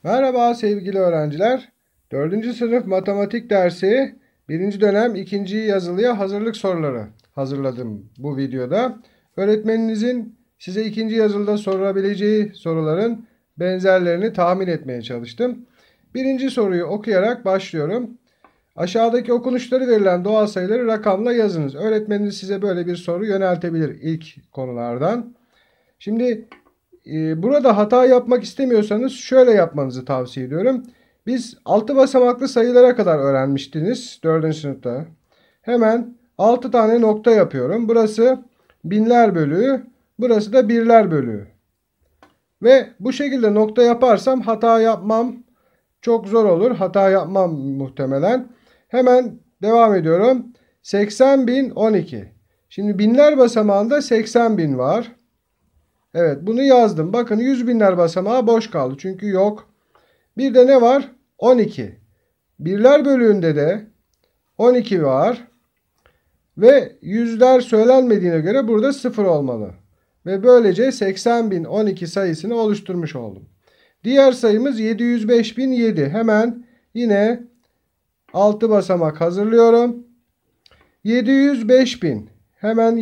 Merhaba sevgili öğrenciler. 4. sınıf matematik dersi 1. dönem 2. yazılıya hazırlık soruları hazırladım bu videoda. Öğretmeninizin size 2. yazılıda sorabileceği soruların benzerlerini tahmin etmeye çalıştım. Birinci soruyu okuyarak başlıyorum. Aşağıdaki okunuşları verilen doğal sayıları rakamla yazınız. Öğretmeniniz size böyle bir soru yöneltebilir ilk konulardan. Şimdi burada hata yapmak istemiyorsanız şöyle yapmanızı tavsiye ediyorum. Biz 6 basamaklı sayılara kadar öğrenmiştiniz 4. sınıfta. Hemen 6 tane nokta yapıyorum. Burası binler bölüğü, burası da birler bölüğü. Ve bu şekilde nokta yaparsam hata yapmam çok zor olur. Hata yapmam muhtemelen. Hemen devam ediyorum. 80.012. Şimdi binler basamağında 80.000 var. Evet, bunu yazdım. Bakın 100 binler basamağı boş kaldı. Çünkü yok. Bir de ne var? 12. Birler bölüğünde de 12 var. Ve yüzler söylenmediğine göre burada 0 olmalı. Ve böylece 80.012 sayısını oluşturmuş oldum. Diğer sayımız 705.007. Hemen yine 6 basamak hazırlıyorum. 705.000. Hemen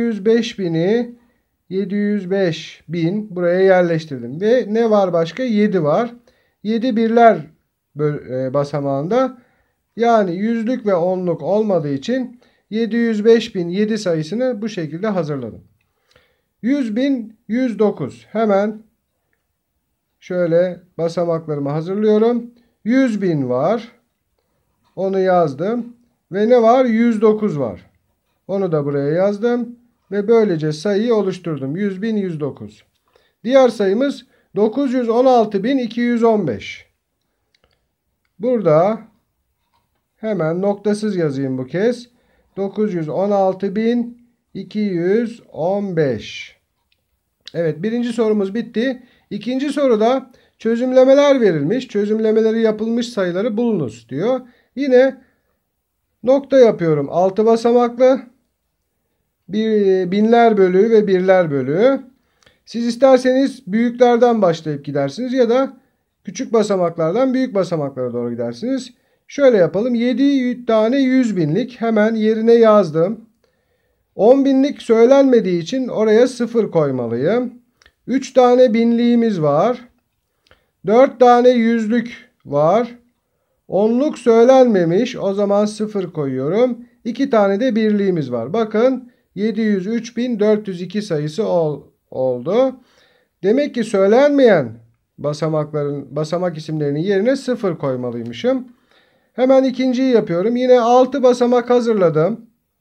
705.000 buraya yerleştirdim. Ve ne var başka? 7 var. 7 birler basamağında. Yani yüzlük ve onluk olmadığı için 705.007 sayısını bu şekilde hazırladım. 100.109. Hemen şöyle basamaklarımı hazırlıyorum. 100.000 var. Onu yazdım. Ve ne var? 109 var. Onu da buraya yazdım. Ve böylece sayıyı oluşturdum. 100.109. Diğer sayımız 916.215. Burada hemen noktasız yazayım bu kez. 916.215. Evet, birinci sorumuz bitti. İkinci soruda çözümlemeler verilmiş. Çözümlemeleri yapılmış sayıları bulunuz diyor. Yine nokta yapıyorum. 6 basamaklı. Binler bölüğü ve birler bölüğü. Siz isterseniz büyüklerden başlayıp gidersiniz ya da küçük basamaklardan büyük basamaklara doğru gidersiniz. Şöyle yapalım. 7 tane 100 binlik hemen yerine yazdım. 10 binlik söylenmediği için oraya 0 koymalıyım. 3 tane binliğimiz var. 4 tane yüzlük var. Onluk söylenmemiş. O zaman 0 koyuyorum. 2 tane de birliğimiz var. Bakın 703.402 sayısı oldu. Demek ki söylenmeyen basamak isimlerinin yerine 0 koymalıymışım. Hemen ikinciyi yapıyorum. Yine 6 basamak hazırladım.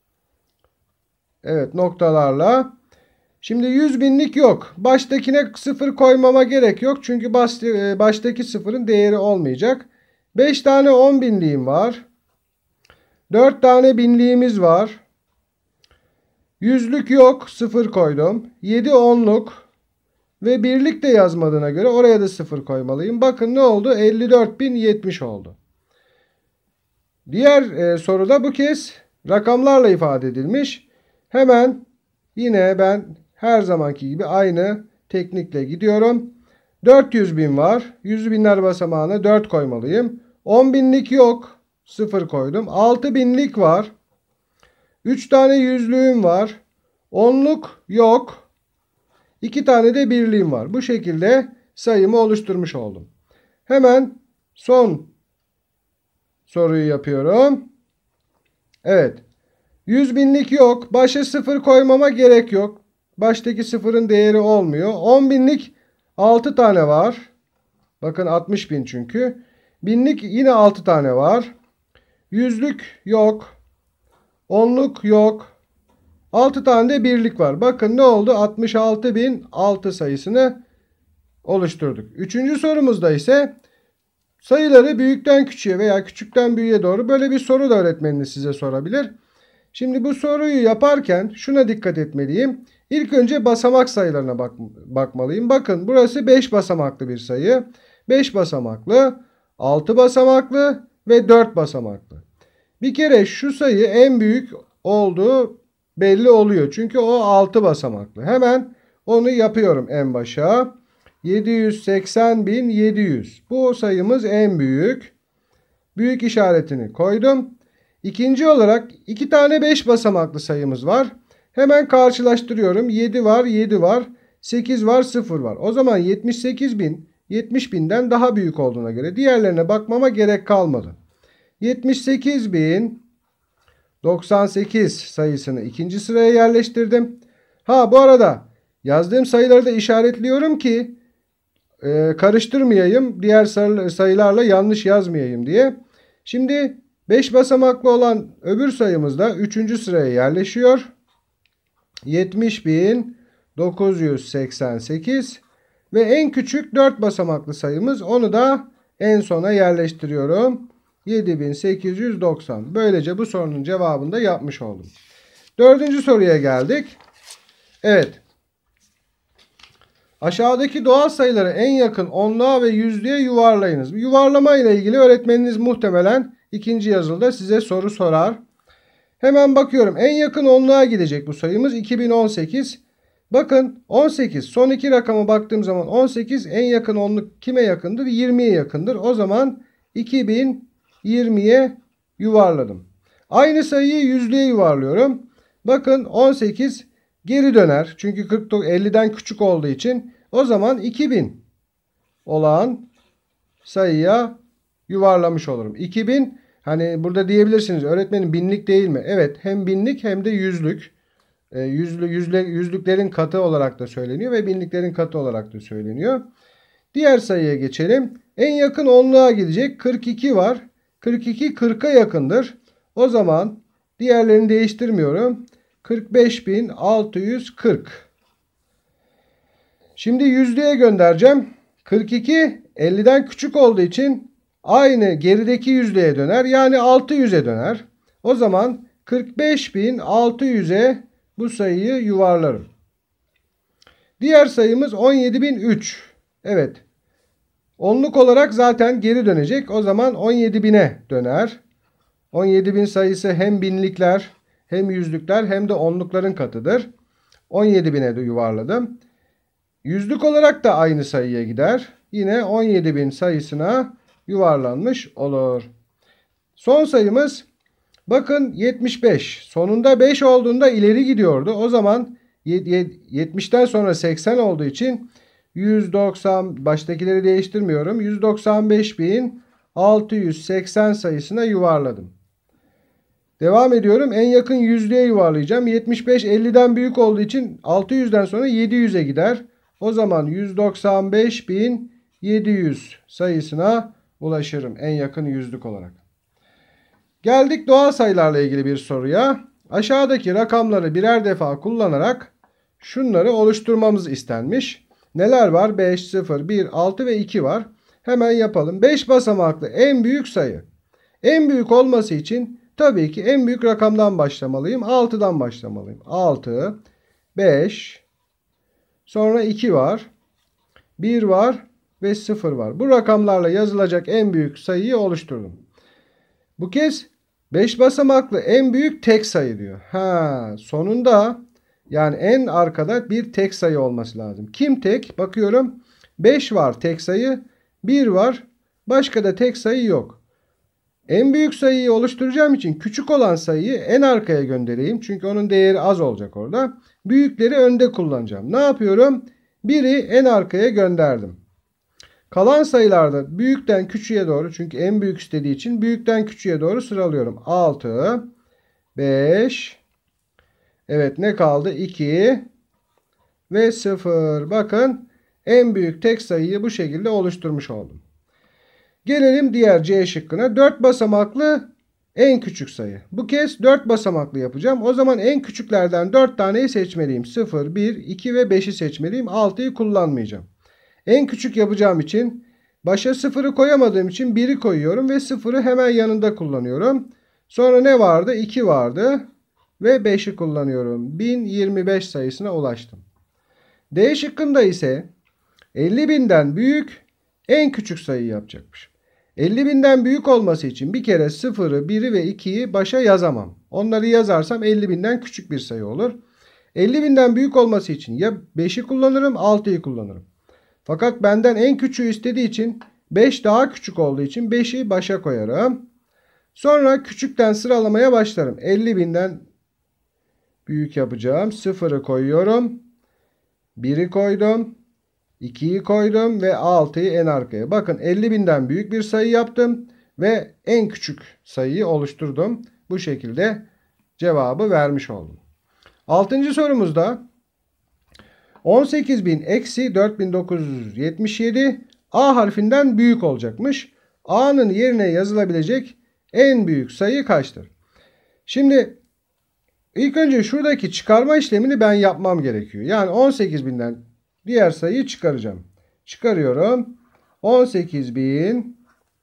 Evet, noktalarla. Şimdi 100 binlik yok. Baştakine 0 koymama gerek yok. Çünkü baştaki 0'ın değeri olmayacak. 5 tane 10 binliğim var. 4 tane binliğimiz var. Yüzlük yok. 0 koydum. 7 onluk. Ve birlik de yazmadığına göre oraya da 0 koymalıyım. Bakın ne oldu? 54.070 oldu. Diğer soruda bu kez rakamlarla ifade edilmiş. Hemen yine ben her zamanki gibi aynı teknikle gidiyorum. 400.000 var. 100 binler basamağına 4 koymalıyım. 10 binlik yok. 0 koydum. 6 binlik var. 3 tane yüzlüğüm var. Onluk yok. 2 tane de birliğim var. Bu şekilde sayımı oluşturmuş oldum. Hemen son soruyu yapıyorum. Evet. 100 binlik yok. Başa 0 koymama gerek yok. Baştaki 0'ın değeri olmuyor. 10 binlik 6 tane var. Bakın 60.000 çünkü. Binlik yine 6 tane var. Yüzlük yok. Onluk yok. 6 tane de birlik var. Bakın ne oldu? 66.006 sayısını oluşturduk. Üçüncü sorumuzda ise sayıları büyükten küçüğe veya küçükten büyüğe doğru böyle bir soru da öğretmeniniz size sorabilir. Şimdi bu soruyu yaparken şuna dikkat etmeliyim. İlk önce basamak sayılarına bakmalıyım. Bakın burası 5 basamaklı bir sayı. 5 basamaklı, 6 basamaklı ve 4 basamaklı. Bir kere şu sayı en büyük olduğu belli oluyor. Çünkü o 6 basamaklı. Hemen onu yapıyorum en başa. 780.700. Bu sayımız en büyük. Büyük işaretini koydum. İkinci olarak 2 tane 5 basamaklı sayımız var. Hemen karşılaştırıyorum. 7 var, 7 var. 8 var, 0 var. O zaman 78.000 70.000'den daha büyük olduğuna göre diğerlerine bakmama gerek kalmadı. 78.098 sayısını ikinci sıraya yerleştirdim. Bu arada yazdığım sayıları da işaretliyorum ki karıştırmayayım. Diğer sayılarla yanlış yazmayayım diye. Şimdi 5 basamaklı olan öbür sayımız da 3. sıraya yerleşiyor. 70.988 ve en küçük 4 basamaklı sayımız, onu da en sona yerleştiriyorum. 7.890. Böylece bu sorunun cevabını da yapmış oldum. 4. soruya geldik. Evet. Aşağıdaki doğal sayıları en yakın onluğa ve yüzlüğe yuvarlayınız. Yuvarlama ile ilgili öğretmeniniz muhtemelen ikinci yazılıda size soru sorar. Hemen bakıyorum. En yakın onluğa gidecek bu sayımız 2018. Bakın 18. Son iki rakama baktığım zaman 18 en yakın onluk kime yakındır? 20'ye yakındır. O zaman 2020'ye yuvarladım. Aynı sayıyı yüzlüğe yuvarlıyorum. Bakın 18 geri döner. Çünkü 50'den küçük olduğu için. O zaman 2000 olan sayıya yuvarlamış olurum. 2000, hani burada diyebilirsiniz öğretmenim binlik değil mi? Evet, hem binlik hem de yüzlük. Yüzlüklerin katı olarak da söyleniyor ve binliklerin katı olarak da söyleniyor. Diğer sayıya geçelim. En yakın onluğa gidecek 42 var. 42 40'a yakındır. O zaman diğerlerini değiştirmiyorum. 45.640. Şimdi yüzlüğe göndereceğim. 42 50'den küçük olduğu için aynı gerideki yüzlüğe döner. Yani 600'e döner. O zaman 45.600'e bu sayıyı yuvarlarım. Diğer sayımız 17.003. Evet. Onluk olarak zaten geri dönecek. O zaman 17.000'e döner. 17.000 sayısı hem binlikler hem yüzlükler hem de onlukların katıdır. 17.000'e de yuvarladım. Yüzlük olarak da aynı sayıya gider. Yine 17.000 sayısına yuvarlanmış olur. Son sayımız bakın 75. Sonunda 5 olduğunda ileri gidiyordu. O zaman 70'ten sonra 80 olduğu için 190, baştakileri değiştirmiyorum. 195.680 sayısına yuvarladım. Devam ediyorum. En yakın yüzlüğe yuvarlayacağım. 75 50'den büyük olduğu için 600'den sonra 700'e gider. O zaman 195.700 sayısına ulaşırım en yakın yüzlük olarak. Geldik doğal sayılarla ilgili bir soruya. Aşağıdaki rakamları birer defa kullanarak şunları oluşturmamız istenmiş. Neler var? 5, 0, 1, 6 ve 2 var. Hemen yapalım. 5 basamaklı en büyük sayı. En büyük olması için tabii ki en büyük rakamdan başlamalıyım. 6'dan başlamalıyım. 6, 5, sonra 2 var, 1 var ve 0 var. Bu rakamlarla yazılacak en büyük sayıyı oluşturdum. Bu kez 5 basamaklı en büyük tek sayı diyor. Sonunda yani en arkada bir tek sayı olması lazım. Kim tek? Bakıyorum 5 var tek sayı, 1 var, başka da tek sayı yok. En büyük sayıyı oluşturacağım için küçük olan sayıyı en arkaya göndereyim. Çünkü onun değeri az olacak orada. Büyükleri önde kullanacağım. Ne yapıyorum? 1'i en arkaya gönderdim. Kalan sayılarda büyükten küçüğe doğru, çünkü en büyük istediği için büyükten küçüğe doğru sıralıyorum. 6, 5, evet ne kaldı? 2 ve 0. Bakın en büyük tek sayıyı bu şekilde oluşturmuş oldum. Gelelim diğer C şıkkına. 4 basamaklı en küçük sayı. Bu kez 4 basamaklı yapacağım. O zaman en küçüklerden 4 taneyi seçmeliyim. 0, 1, 2 ve 5'i seçmeliyim. 6'yı kullanmayacağım. En küçük yapacağım için başa 0'ı koyamadığım için 1'i koyuyorum ve 0'ı hemen yanında kullanıyorum. Sonra ne vardı? 2 vardı ve 5'i kullanıyorum. 1025 sayısına ulaştım. D şıkkında ise 50.000'den büyük en küçük sayı yapacakmış. 50.000'den büyük olması için bir kere 0'ı, 1'i ve 2'yi başa yazamam. Onları yazarsam 50.000'den küçük bir sayı olur. 50.000'den büyük olması için ya 5'i kullanırım, 6'yı kullanırım. Fakat benden en küçüğü istediği için 5 daha küçük olduğu için 5'i başa koyarım. Sonra küçükten sıralamaya başlarım. 50.000'den büyük yapacağım. 0'ı koyuyorum. 1'i koydum. 2'yi koydum ve 6'yı en arkaya. Bakın 50.000'den büyük bir sayı yaptım ve en küçük sayıyı oluşturdum. Bu şekilde cevabı vermiş oldum. 6. sorumuzda 18.000 eksi 4.977 A harfinden büyük olacakmış. A'nın yerine yazılabilecek en büyük sayı kaçtır? Şimdi ilk önce şuradaki çıkarma işlemini ben yapmam gerekiyor. Yani 18.000'den diğer sayıyı çıkaracağım. Çıkarıyorum. 18.000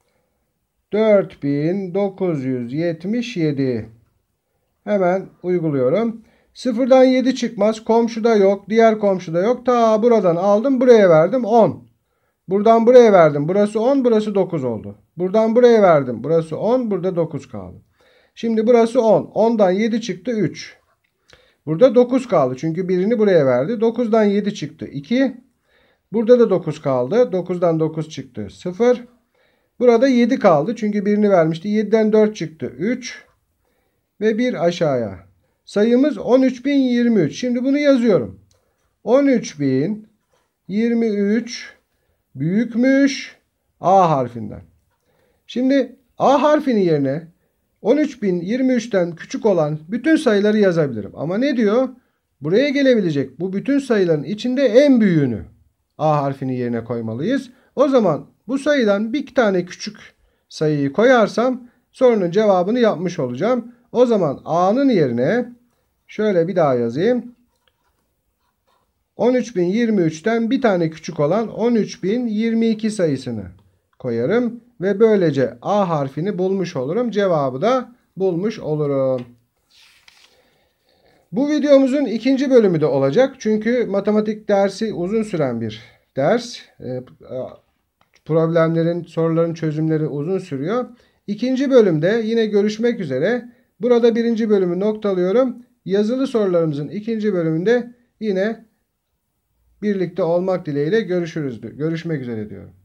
4.977. Hemen uyguluyorum. Sıfırdan 7 çıkmaz. Komşuda yok. Diğer komşuda yok. Ta buradan aldım. Buraya verdim. 10. Buradan buraya verdim. Burası 10. Burası 9 oldu. Buradan buraya verdim. Burası 10. Burada 9 kaldı. Şimdi burası 10. 10'dan 7 çıktı 3. Burada 9 kaldı. Çünkü birini buraya verdi. 9'dan 7 çıktı 2. Burada da 9 kaldı. 9'dan 9 çıktı 0. Burada 7 kaldı. Çünkü birini vermişti. 7'den 4 çıktı 3. Ve 1 aşağıya. Sayımız 13.023. Şimdi bunu yazıyorum. 13.023 büyükmüş A harfinden. Şimdi A harfinin yerine 13.023'ten küçük olan bütün sayıları yazabilirim. Ama ne diyor? Buraya gelebilecek bu bütün sayıların içinde en büyüğünü A harfinin yerine koymalıyız. O zaman bu sayıdan bir tane küçük sayıyı koyarsam sorunun cevabını yapmış olacağım. O zaman A'nın yerine şöyle bir daha yazayım. 13.023'ten bir tane küçük olan 13.022 sayısını koyarım. Ve böylece A harfini bulmuş olurum. Cevabı da bulmuş olurum. Bu videomuzun ikinci bölümü de olacak. Çünkü matematik dersi uzun süren bir ders. Problemlerin, soruların çözümleri uzun sürüyor. İkinci bölümde yine görüşmek üzere. Burada birinci bölümü noktalıyorum. Yazılı sorularımızın ikinci bölümünde yine birlikte olmak dileğiyle görüşmek üzere diyorum.